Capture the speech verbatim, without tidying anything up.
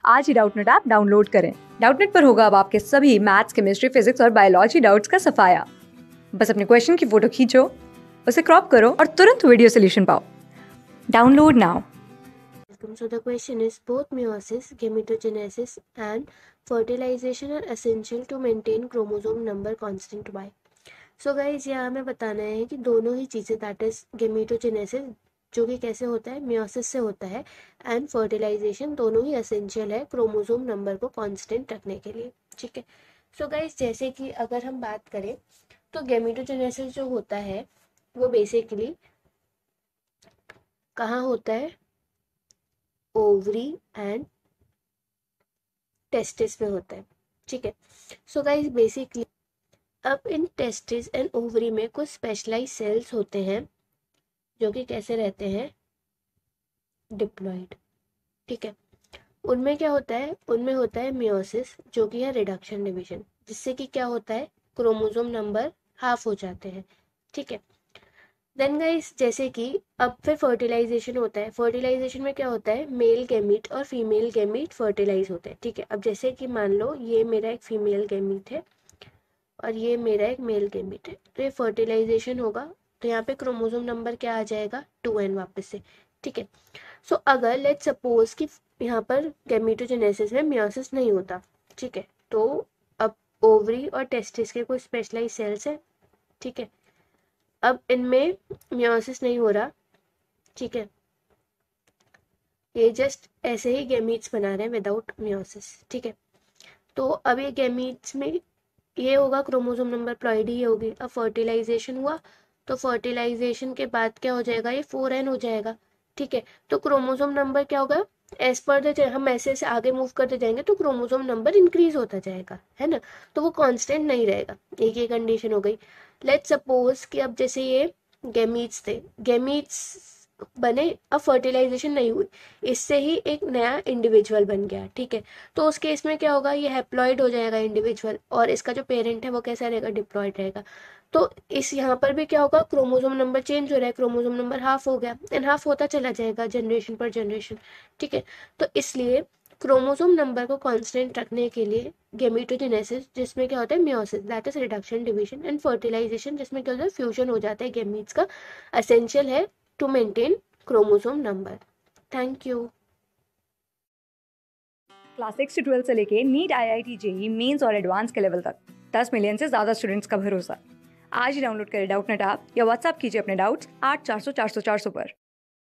आज ही Doubtnut app download करें। डाउटनेट पर होगा अब आपके सभी मैथ्स, केमिस्ट्री, फिजिक्स और बायोलॉजी डाउट्स का सफाया। बस अपने क्वेश्चन की फोटो खींचो, उसे क्रॉप करो और तुरंत वीडियो सोल्यूशन पाओ। Download now. So the question is, both meiosis, gametogenesis and fertilization are essential to maintain chromosome number constant Y. So guys, यहाँ हमें बताना है कि दोनों ही चीज़ें, दैट इज गेमेटोजेनेसिस जो कि कैसे होता है, मियोसिस से होता है, एंड फर्टिलाइजेशन दोनों ही एसेंशियल है क्रोमोसोम नंबर को कांस्टेंट रखने के लिए। ठीक है। सो गाइज, जैसे कि अगर हम बात करें तो गेमेटोजेनेसिस जो होता है वो बेसिकली कहाँ होता है, ओवरी एंड टेस्टिस में होता है। ठीक है। सो गाइज बेसिकली अब इन टेस्टिस एंड ओवरी में कुछ स्पेशलाइज सेल्स होते हैं जो कि कैसे रहते हैं, डिप्लॉइड। ठीक है। उनमें क्या होता है, उनमें होता है मियोसिस जो कि है रिडक्शन डिवीजन, जिससे कि क्या होता है, क्रोमोसोम नंबर हाफ हो जाते हैं। ठीक है। देन गाइस, जैसे कि अब फिर फर्टिलाइजेशन होता है। फर्टिलाइजेशन में क्या होता है, मेल गैमीट और फीमेल गैमीट फर्टिलाइज होते हैं। ठीक है। अब जैसे कि मान लो ये मेरा एक फीमेल गैमीट है और ये मेरा एक मेल गैमीट है, तो ये फर्टिलाइजेशन होगा तो यहाँ पे क्रोमोसोम नंबर क्या आ जाएगा, टू एन वापस से। ठीक है। सो so, अगर लेट्स सपोज कि यहाँ पर गैमीटोजेनेसिस में मियोसिस नहीं होता, ठीक है, तो अब ओवरी और टेस्टिस के कोई स्पेशलाइज सेल्स है। ठीक है। अब इनमें मियोसिस नहीं हो रहा। ठीक है। ये जस्ट ऐसे ही गैमीट्स बना रहे हैं विदाउट मियोसिस। ठीक है। तो अब ये गैमीट्स में ये होगा, क्रोमोसोम नंबर प्लॉइड ही होगी। अब फर्टिलाइजेशन हुआ तो फर्टिलाइजेशन के बाद क्या हो जाएगा, ये फोर एन हो जाएगा। ठीक है। तो क्रोमोसोम नंबर क्या होगा, एज पर द, हम ऐसे ऐसे आगे मूव करते जाएंगे तो क्रोमोसोम नंबर इंक्रीज होता जाएगा, है ना। तो वो कांस्टेंट नहीं रहेगा। एक ये कंडीशन हो गई। लेट्स सपोज कि अब जैसे ये गैमीट्स थे, गैमीट्स बने, अब फर्टिलाइजेशन नहीं हुई, इससे ही एक नया इंडिविजुअल बन गया। ठीक है। तो उस केस में क्या होगा, ये हैप्लॉइड हो जाएगा इंडिविजुअल, और इसका जो पेरेंट है वो कैसा रहेगा, डिप्लॉइड रहेगा। तो इस यहाँ पर भी क्या होगा, क्रोमोसोम नंबर चेंज हो रहा है, क्रोमोसोम नंबर हाफ हो गया, एंड हाफ होता चला जाएगा जनरेशन पर जनरेशन। ठीक है। तो इसलिए क्रोमोसोम नंबर को कांस्टेंट रखने के लिए गेमीटोजेनेसिस, जिसमें क्या होता है meiosis, that is reduction division, and fertilization जिसमें क्या होता है, फ्यूजन हो जाता है गैमीट्स का, एसेंशियल है to maintain chromosome number. Thank you. Class six से ट्वेल्थ से लेके NEET, I I T, JEE mains और एडवांस के लेवल तक दस मिलियन से ज्यादा स्टूडेंट्स का भरोसा। आज ही डाउनलोड करें डाउटनेट ऐप या व्हाट्सएप कीजिए अपने डाउट्स आठ चार सौ चार सौ चार सौ पर।